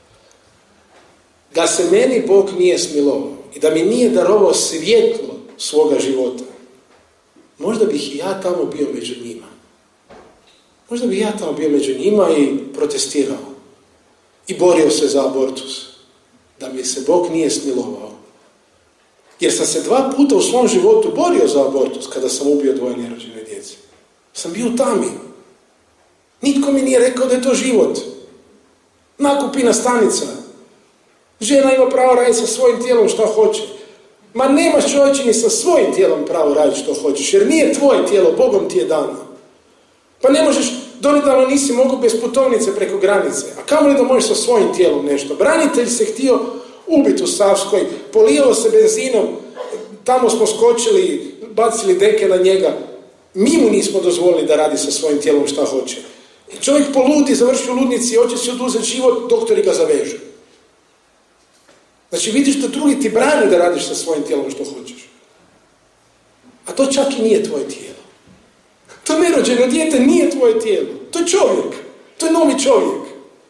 Speaker 2: Da se meni Bog nije smilovao i da mi nije darovao svjetlo svoga života, možda bih i ja tamo bio među njima. Možda bih ja tamo bio među njima i protestirao. I borio se za abortus. Da mi se Bog nije smilovao. Jer sam se 2 puta u svom životu borio za abortus kada sam ubio 2 nerođene djece. Sam bio u tami. Nitko mi nije rekao da je to život. Nakupina stanica. Žena ima pravo raditi sa svojim tijelom što hoće. Ma nemaš čovječe ni sa svojim tijelom pravo raditi što hoćeš, jer nije tvoje tijelo, Bogom ti je dano. Pa ne možeš, donedavno nisi mogao bez putovnice preko granice, a kamoli da možeš sa svojim tijelom nešto. Branitelj se htio ubiti u Savskoj, polijelo se benzinom, tamo smo skočili, bacili deke na njega. Mi mu nismo dozvolili da radi sa svojim tijelom šta hoće. Čovjek poludi, završi u ludnici, hoće si oduzeti život, doktori ga zavežu. Znači vidiš da drugi ti brani da radiš sa svojim tijelom što hoćeš. A to čak i nije tvoje tijelo. To nerođeno dijete nije tvoje tijelo. To je čovjek. To je novi čovjek.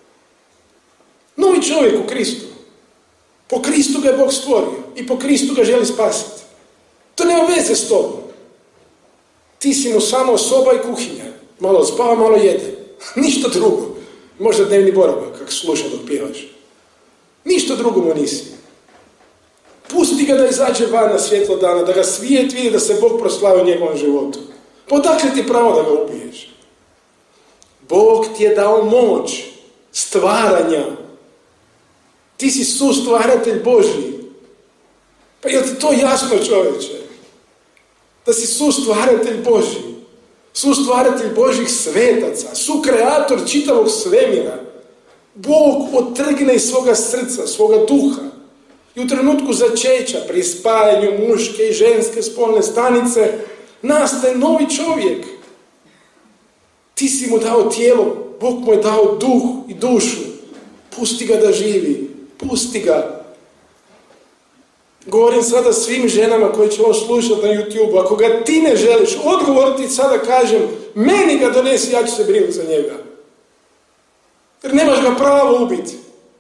Speaker 2: Novi čovjek u Kristu. Po Kristu ga je Bog stvorio i po Kristu ga želi spasiti. To nema veze s tobom. Ti si mu samo soba i kuhinja. Malo spava, malo jede. Ništa drugo. Možda dnevni boravak, kako sluša dok pjevaš. Ništa drugo mu nisi. Pusti ga da izađe van na svjetlo dana, da ga svijet vidi, da se Bog proslavi u njegovom životu. Pa odakle ti pravo da ga ubiješ? Bog ti je dao moć stvaranja. Ti si sustvaratelj Božji. Pa je li ti to jasno, čovječe? Da si sustvaratelj Božji. Sustvaratelj Božjih svetaca. Sukreator čitavog svemira. Bog otrgne iz svoga srca, svoga duha. I u trenutku začeća, pri spajanju muške i ženske spolne stanice, nastaje novi čovjek. Ti si mu dao tijelo, Bog mu je dao duh i dušu. Pusti ga da živi. Pusti ga. Govorim sada svim ženama koji će ovo slušati na YouTube. Ako ga ti ne želiš, odgovor ti sada kažem, meni ga donesi, ja ću se brinuti za njega. Jer nemaš ga pravo ubiti.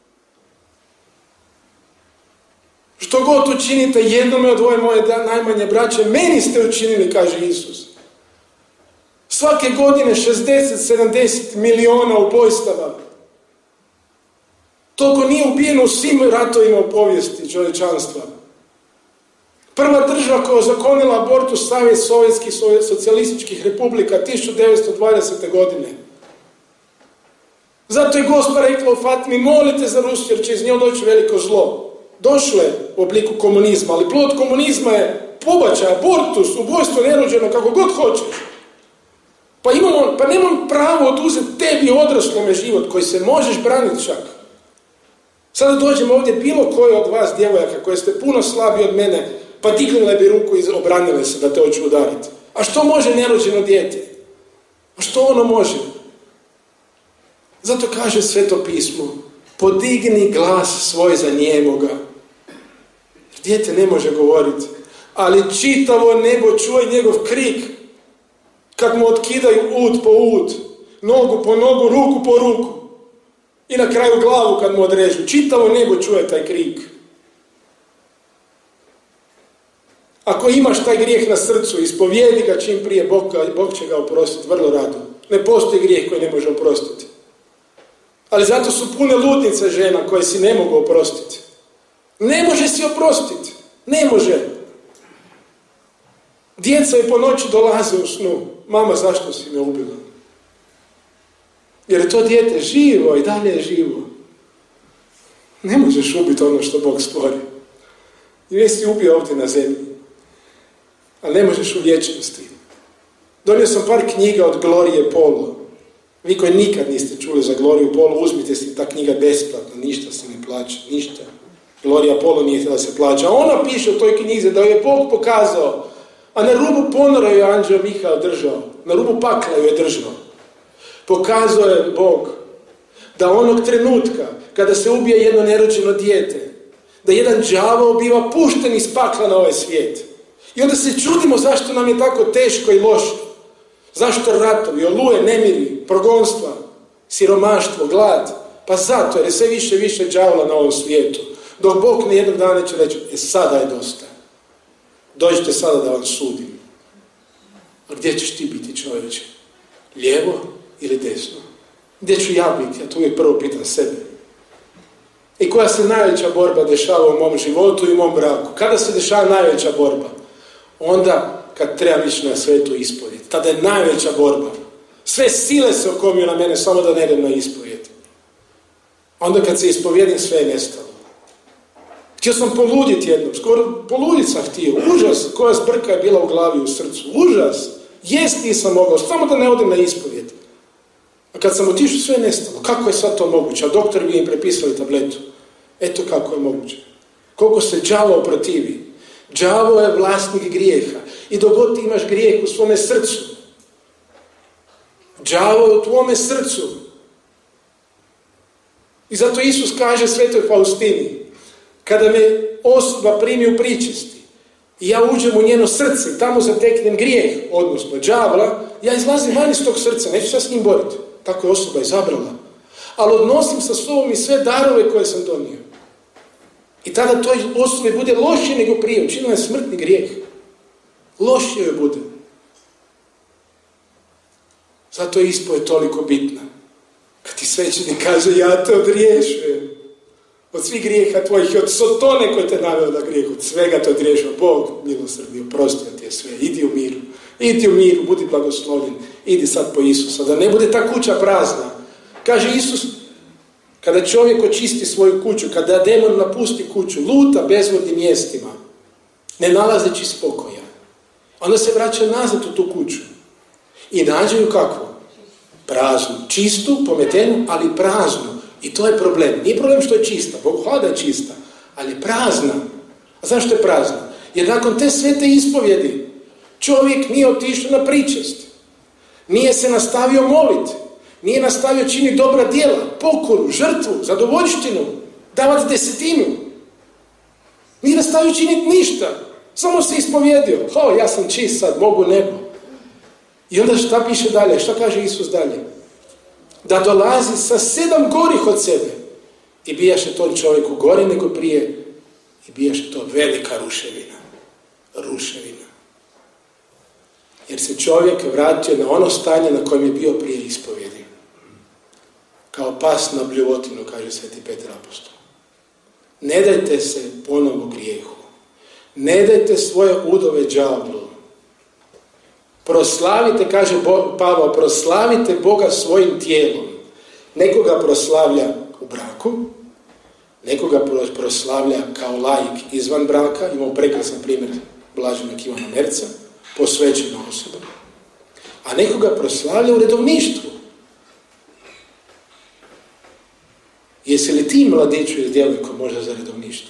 Speaker 2: Što god učinite jednome od ove moje najmanje braće, meni ste učinili, kaže Isus. Svake godine 60-70 miliona ubojstava. Toliko nije ubijeno u svim ratovima u povijesti čovječanstva. Prva država koja je ozakonila abortus, Savez Sovjetskih socijalističkih republika 1920. godine. Zato je Gospa rekla u Fatimi, molite za Rusiju jer će iz nje doći veliko zlo. Došlo je u obliku komunizma, ali plod komunizma je pobačaj, abortus, ubojstvo nerođeno, kako god hoćeš. Pa nemam pravo oduzeti tebi odraslome život koji se možeš braniti čak. Sada dođem ovdje bilo koje od vas djevojaka koje ste puno slabiji od mene, pa dignule bi ruku i obranile se da te hoću udariti. A što može nerođeno dijete? A što ono može? Zato kaže Sveto pismo, podigni glas svoj za njemoga. Dijete ne može govoriti, ali čitavo nebo čuje njegov krik kad mu otkidaju ud po ud, nogu po nogu, ruku po ruku i na kraju glavu kad mu odrežu. Čitavo nebo čuje taj krik. Ako imaš taj grijeh na srcu, ispovijedi ga čim prije, Bog će ga oprostiti vrlo rado. Ne postoji grijeh koji ne može oprostiti. Ali zato su pune ludnice žena koje si ne mogu oprostiti. Ne može si oprostiti. Ne može. Djeca je po noći dolaze u snu. Mama, zašto si me ubila? Jer je to dijete živo i dalje je živo. Ne možeš ubiti ono što Bog stvori. I nisi ubio ovdje na zemlji. Ali ne možeš u vječnosti. Donio sam par knjiga od Glorije Polo. Vi koji nikad niste čuli za Gloriju Polo, uzmite si ta knjiga besplatno, ništa se ne plaća, ništa. Glorija Polo nije htjela se plaća. A ona piše u toj knjizi da je Bog pokazao, a na rubu ponora ju je anđeo Mihael držao, na rubu pakla ju je držao. Pokazao je Bog da onog trenutka kada se ubije jedno nerođeno dijete, da jedan đavao biva pušten iz pakla na ovaj svijet. I onda se čudimo zašto nam je tako teško i loše. Zašto ratovi, oluje, nemiri, progonstva, siromaštvo, glad? Pa zato jer je sve više i više đavola na ovom svijetu. Dok Bog ne jednog dana će reći, sada je dosta. Dođite sada da vam sudim. A gdje ćeš ti biti, čovječe? Lijevo ili desno? Gdje ću ja biti? Ja to uvijek prvo pitam sebe. I koja se najveća borba dešava u mom životu i u mom braku? Kada se dešava najveća borba? Onda kad treba ići na svetu ispovjed. Tada je najveća borba. Sve sile se okomiju na mene samo da ne idem na ispovjed. Onda kad se ispovjedim, sve je nestalo. Htio sam poluditi jednom, skoro poluditi sam htio. Užas, koja zbrka je bila u glavi i u srcu. Užas. Jest nisam mogao, samo da ne odem na ispovjed. A kad sam otišao, sve je nestalo. Kako je sad to moguće? A doktor bi im prepisali tabletu. Eto kako je moguće. Koliko se đavo protivi. Đavo je vlasnik grijeha. I dok god ti imaš grijeh u svome srcu, đavo je u tvome srcu. I zato Isus kaže Svetoj Faustini, kada me osoba primi u pričesti i ja uđem u njeno srce i tamo zateknem grijeh, odnosno đavla, ja izlazim van iz tog srca, neću se s njim boriti. Tako je osoba izabrala. Ali odnosim sa sobom i sve darove koje sam donio. I tada toj osobi bude lošije nego prije. Učinila je smrtni grijeh. Lošije joj bude. Zato je ispovjed toliko bitna. Kad ti svećenik kaže, ja te odriješujem. Od svih grijeha tvojih, od Sotone koji te naveo na grijeh, od svega te odriješio Bog, milosrdni, oprostio ti je sve. Idi u miru, budi blagoslovljen, idi sad po Isusa, da ne bude ta kuća prazna. Kaže Isus, kada čovjek očisti svoju kuću, kada demon napusti kuću, luta bezvodnim mjestima, ne nalazeći spokoja, onda se vraća nazad u tu kuću i nađe ju kakvu? Praznu, čistu, pometenu, ali praznu. I to je problem. Nije problem što je čista, Bog hvala da je čista, ali je prazna. A zašto je prazna? Jer nakon te svete ispovjedi čovjek nije otišao na pričest, nije se nastavio moliti, nije nastavio činiti dobra djela, pokoru, žrtvu, zadovoljštinu, davati desetinu. Nije nastavio činiti ništa, samo se ispovjedio. Ja sam čist sad, mogu nebo. I onda šta piše dalje? Šta kaže Isus dalje? Da dolazi sa 7 gorih od sebe i bijaše tom čovjeku gori nego prije i bijaše to velika ruševina. Jer se čovjek vratio na ono stanje na kojem je bio prije ispovjedi. Kao pas na bljuvotinu, kaže sveti Petar apostol. Ne dajte se ponovo grijehu. Ne dajte svoje udove đavlu. Proslavite, kaže Pavao, proslavite Boga svojim tijelom. Neko ga proslavlja u braku, neko ga proslavlja kao laik izvan braka. Imamo prekrasan primjer blaženog Ivana Merca, posvećena osoba. A neko ga proslavlja u redovništvu. Jesi li ti mladiću ili djevojko možda za redovništvo?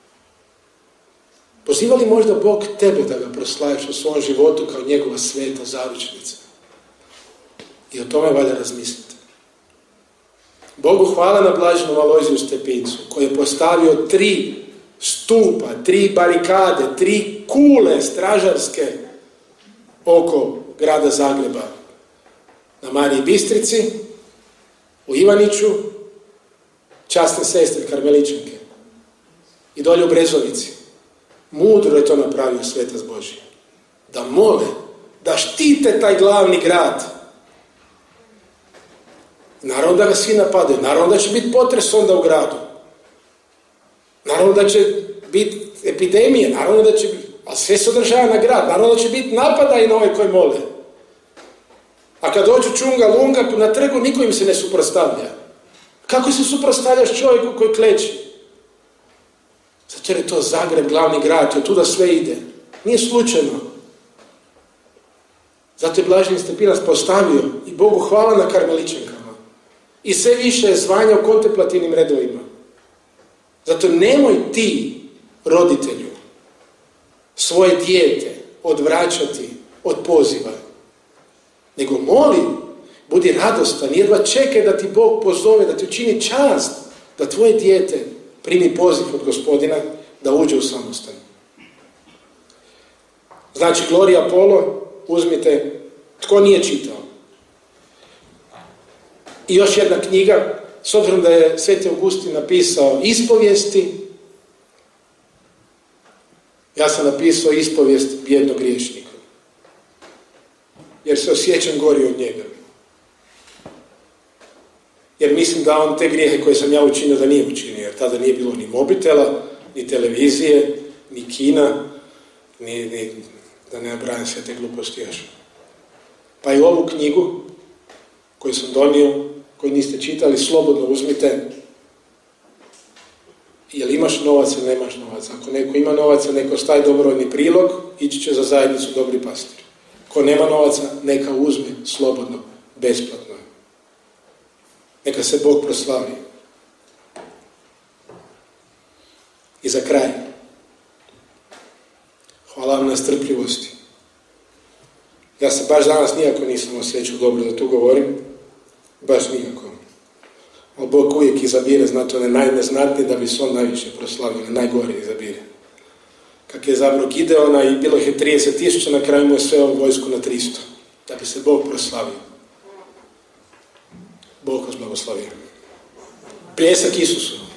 Speaker 2: Poziva li možda Bog tebe da ga proslaviš u svom životu kao njegova sveta zaručnica? I o tome valja razmisliti. Bogu hvala na blaženom Alojziju Stepincu, koji je postavio 3 stupa, 3 barikade, 3 kule stražarske oko grada Zagreba. Na Mariji Bistrici, u Ivaniću, časne sestre Karmeličanke i dolje u Brezovici. Mudro je to napravio Svetac Božji. Da mole, da štite taj glavni grad. Naravno da ga svi napadaju, naravno da će biti potres onda u gradu. Naravno da će biti epidemije, naravno da će biti, ali sve se održava na grad, naravno da će biti napada i na ove koji mole. A kad dođu Čunga, Lunga, na trgu niko im se ne suprotstavlja. Kako se suprotstavljaš čovjeku koji kleči? Zato jer je to Zagreb, glavni grad, i od tuda sve ide. Nije slučajno. Zato je Blaženi Stepinac postavio i Bogu hvala na Karmeličankama. I sve više je zvanja u kontemplativnim redovima. Zato nemoj ti, roditelju, svoje dijete odvraćati od poziva. Nego moli, budi radostan, jedva čekaj da ti Bog pozove, da ti učini čast, da tvoje dijete primi poziv od Gospodina da uđe u samostan. Znači, Gloria Polo, uzmite, tko nije čitao. I još jedna knjiga, s obzirom da je Sveti Augustin napisao ispovijesti, ja sam napisao ispovijest bijednog griješnika. Jer se osjećam gori od njega. Jer mislim da on te grijehe koje sam ja učinio da nije učinio, jer tada nije bilo ni mobitela, ni televizije, ni kina, ni da ne nabrajam sve te gluposti još. Pa i ovu knjigu koju sam donio, koju niste čitali, slobodno uzmite. Jel imaš novaca ili nemaš novaca? Ako neko ima novaca, neko staje dobrovoljni prilog, ići će za zajednicu dobri pastir. Ko nema novaca, neka uzme slobodno, besplatno. Neka se Bog proslavi. I za kraj, hvala vam na strpljivosti. Ja se baš danas nijako nisam osjećao dobro da tu govorim, baš nijako. Ali Bog uvijek izabire, znate, one najneznatnije da bi se on najviše proslavio, najgore izabire. Kak je zabrao Gideona i bilo je 30.000, na kraju mu je sve ovu vojsku na 300, da bi se Bog proslavio. Bog vas blagoslavio. Pljesak Isusu.